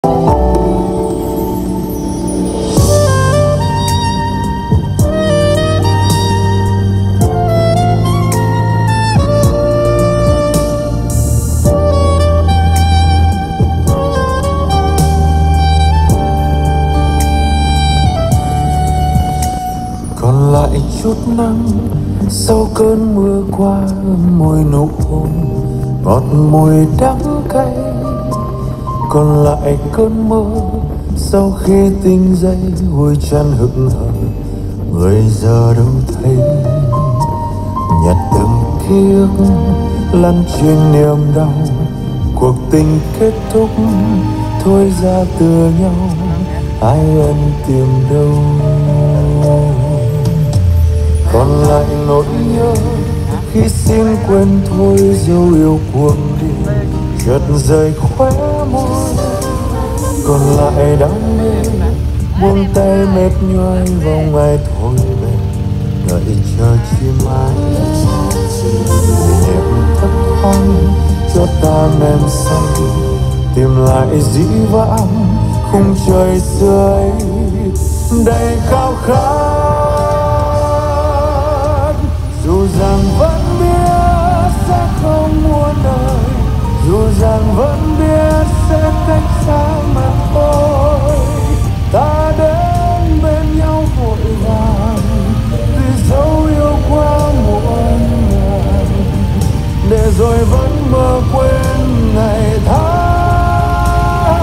Còn lại chút nắng sau cơn mưa qua, môi nụ hôn ngọt mùi đắng cay. Còn lại cơn mơ sau khi tỉnh dậy, vui chăn hững hờ người giờ đâu thấy. Nhặt từng ký ức lăn trên niềm đau, cuộc tình kết thúc thôi ra từ nhau, ai ân tìm đâu. Còn lại nỗi nhớ khi xin quên thôi, dấu yêu cuồng đi chợt rời khóe môi. Còn lại đam mê buông tay mệt nhoài vòng ai thôi về, đợi chờ chi mai. Niềm thất hoang cho ta men say, tìm lại dĩ vãng khung trời xưa ấy đầy khao khát. Dù rằng vẫn biết sẽ không muôn đời, dù rằng vẫn biết sẽ cách xa mà thôi, ta đến bên nhau vội vàng vì dấu yêu quá muộn màng, để rồi vẫn mơ quên ngày tháng.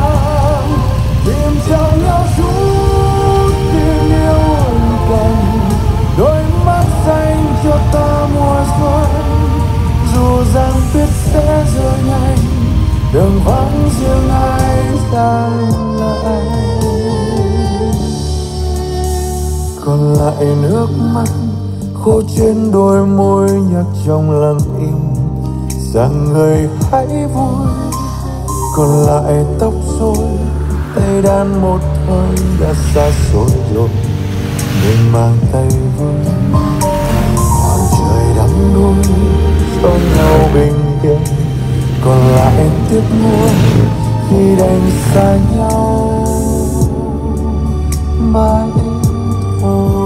Tìm cho nhau chút tình yêu ân cần, đôi mắt xanh cho ta mùa xuân. Dù rằng biết sẽ rời nhanh, đường vắng riêng ai xa lại. Còn lại nước mắt khô trên đôi môi, nhắc trong lặng im rằng người hãy vui. Còn lại tóc rối tay đan một thời đã xa xôi rồi, nên mang tay vương. Hoàng trời đắm đuối cho nhau bình yên, còn lại tiếc nuối khi đành xa nhau mãi thôi.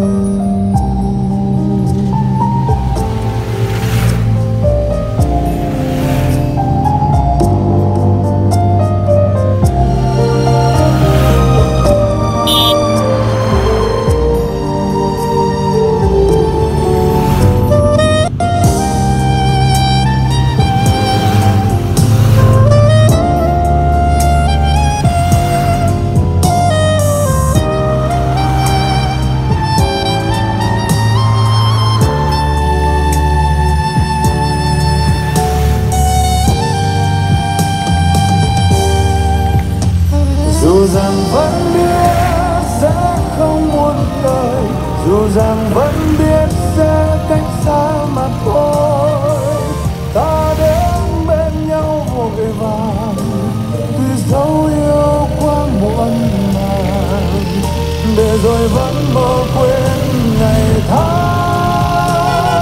Dù rằng vẫn biết sẽ không muôn đời, dù rằng vẫn biết sẽ cách xa mà thôi, ta đến bên nhau vội vàng vì dấu yêu quá muộn màng, để rồi vẫn mơ quên ngày tháng.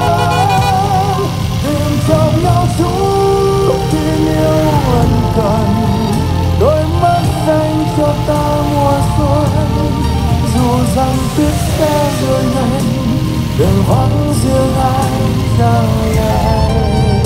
Tìm cho nhau chút tình yêu ân cần, đôi mắt xanh cho ta mùa xuân. Dù rằng biết sẽ rời nhanh, đường vắng riêng ai ra lại.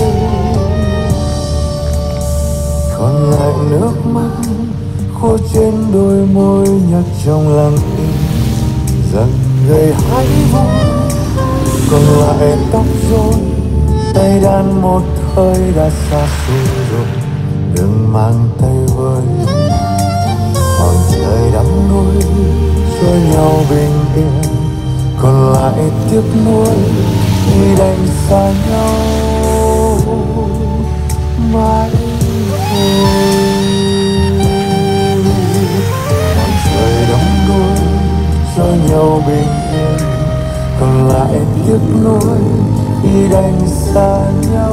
Còn lại nước mắt khô trên đôi môi, nhắc trong lặng im rằng người hãy vui. Còn lại tóc rối tay đan một thời đã xa xôi rồi, đừng mang tay với. Hoàng trời đắm đuối cho nhau bình yên, còn lại tiếc nuối khi đành xa nhau mãi thôi. Hoàng trời đắm đuối cho nhau bình yên, còn lại tiếc nuối khi đành xa nhau.